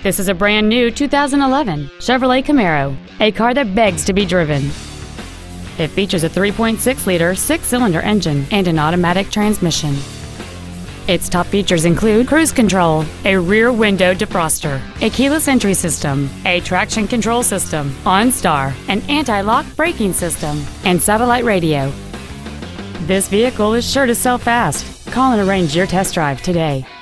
This is a brand new 2011 Chevrolet Camaro, a car that begs to be driven. It features a 3.6-liter six-cylinder engine and an automatic transmission. Its top features include cruise control, a rear window defroster, a keyless entry system, a traction control system, OnStar, an anti-lock braking system, and satellite radio. This vehicle is sure to sell fast. Call and arrange your test drive today.